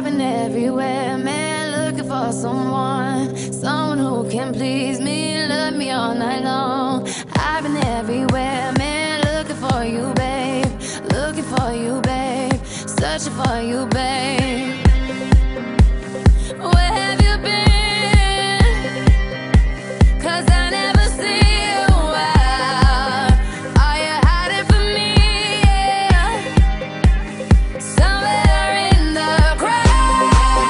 been everywhere, man, looking for someone who can please me, love me all night long. I've been everywhere, man, looking for you, babe, looking for you, babe, searching for you, babe. Where have you been? 'Cause I never see you out. Are you hiding from me? Yeah. Somewhere in the crowd.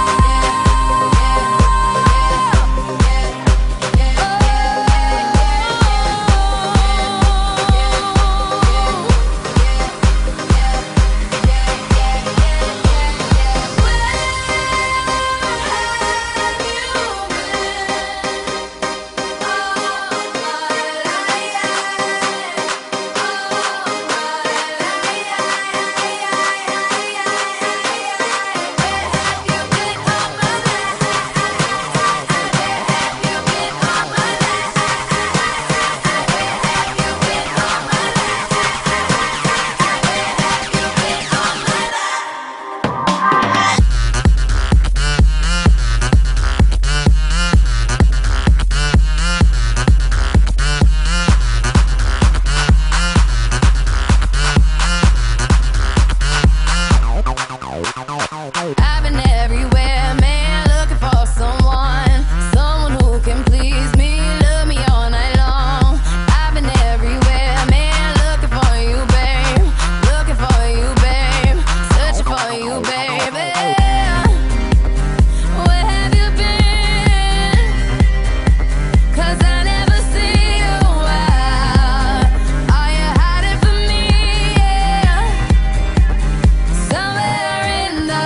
I've been everywhere, man, looking for someone who can please me, love me all night long. I've been everywhere, man, looking for you, babe, looking for you, babe, searching for you, baby. Where have you been? 'Cause I never see you out. Are you hiding from me? Yeah. Somewhere in the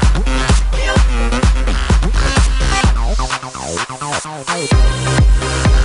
Oh.